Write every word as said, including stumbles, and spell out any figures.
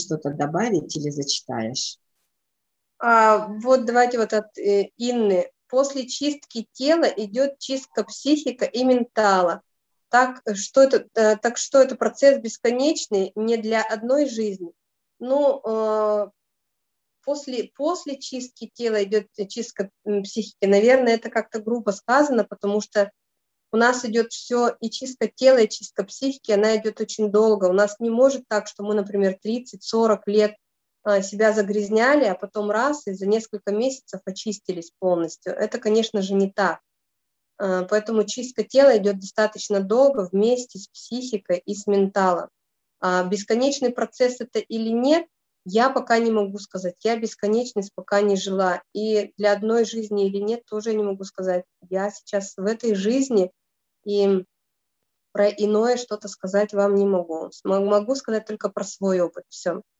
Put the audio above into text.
что-то добавить или зачитаешь? А, вот давайте вот от э, Инны. После чистки тела идет чистка психика и ментала. Так что это, э, так что это процесс бесконечный, не для одной жизни. Ну, э, после, после чистки тела идет чистка психики. Наверное, это как-то грубо сказано, потому что у нас идет все, и чистка тела, и чистка психики, она идет очень долго. У нас не может так, что мы, например, тридцать-сорок лет себя загрязняли, а потом раз, и за несколько месяцев очистились полностью. Это, конечно же, не так. Поэтому чистка тела идет достаточно долго вместе с психикой и с менталом. А бесконечный процесс это или нет, я пока не могу сказать. Я бесконечность пока не жила. И для одной жизни или нет, тоже не могу сказать. Я сейчас в этой жизни, и про иное что-то сказать вам не могу. Могу сказать только про свой опыт. Все.